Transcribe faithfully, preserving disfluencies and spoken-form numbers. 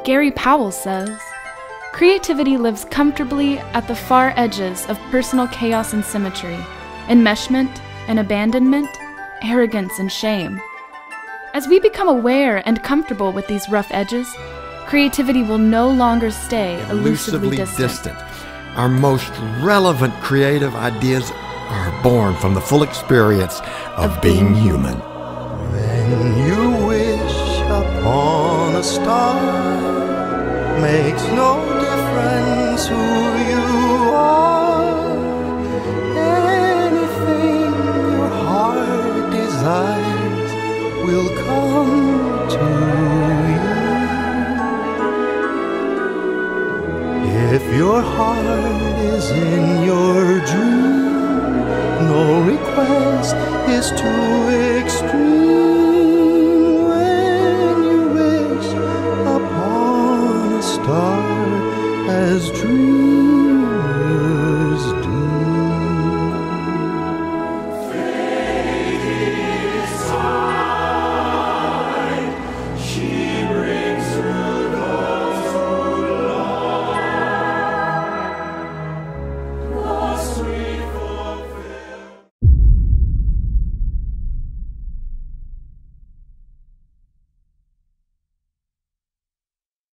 Gary Powell says, creativity lives comfortably at the far edges of personal chaos and symmetry, enmeshment and abandonment, arrogance and shame. As we become aware and comfortable with these rough edges, creativity will no longer stay elusively, elusively distant. distant. Our most relevant creative ideas are born from the full experience of, Of being being human. When you wish upon a star, makes no difference who you are. Anything your heart desires will come to you. If your heart is in